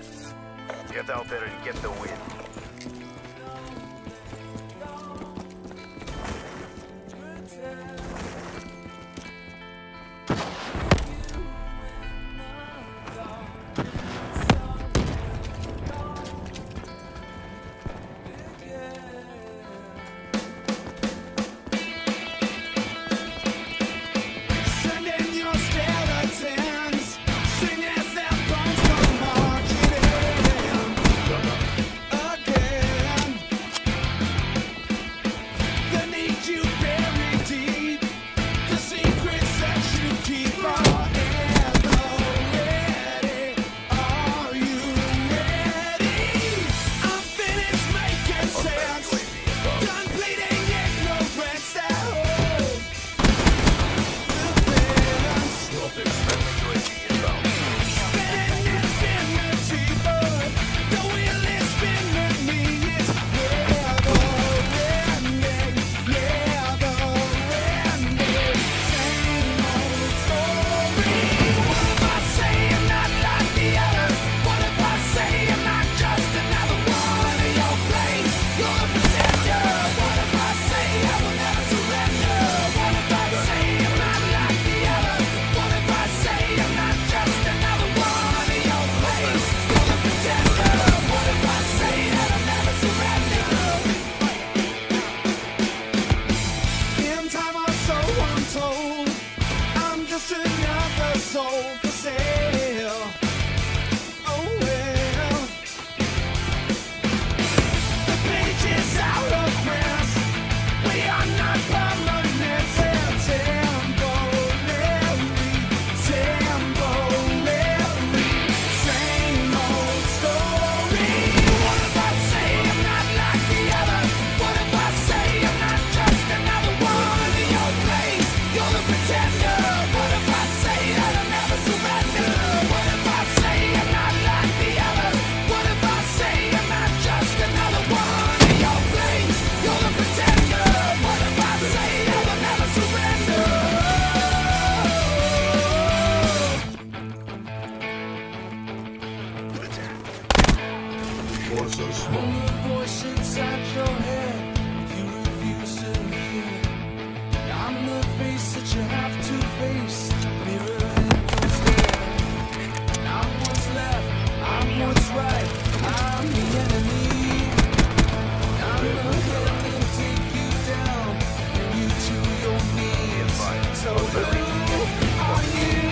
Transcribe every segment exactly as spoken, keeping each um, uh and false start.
Get out there and get the win. So small. Voice inside your head, you refuse to hear. I'm the face that you have to face. Mirror and don't stare. I'm what's left, I'm what's right. I'm the enemy. I'm the hell that'll take you down, bring you to your knees. So who are you?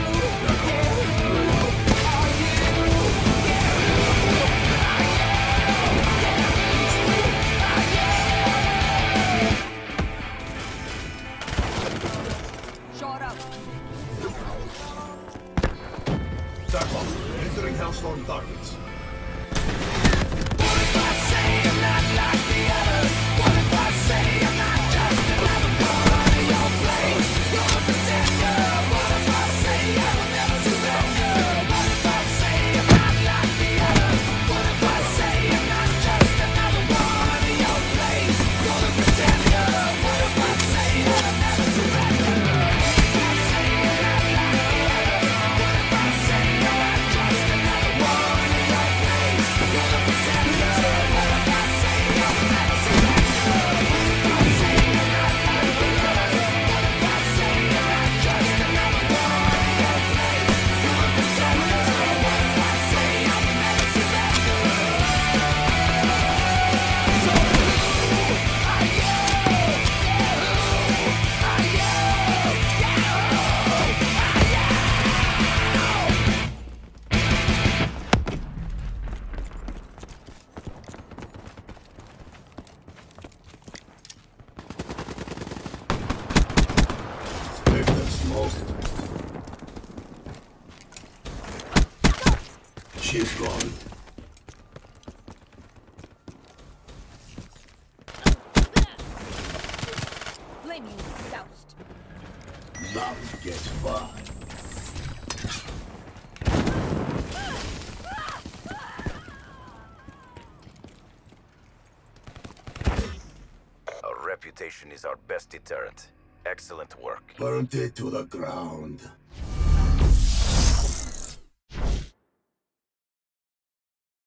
Entering Hellstorm targets. What if I say I'm not like the others? What if I say I'm not just another one in your place? You're a pretender. What if I say I will never surrender? What if I say I'm not like the others? What if I say I'm not just another one in your place? You're a pretender. What if I say I will never surrender? What if I say I'm not like the others? What if I say I'm not just another one in your place? You're a pretender. What if I say I will never surrender? What if I say I'm not like the others? What if I say I'm not just another one in your place? You're a pretender. What if I say I will never surrender? So who are you? Who are you? Split the smoke. She's gone. Blame you, Faust. Love gets fun. Our reputation is our best deterrent. Excellent work. Burnt it to the ground.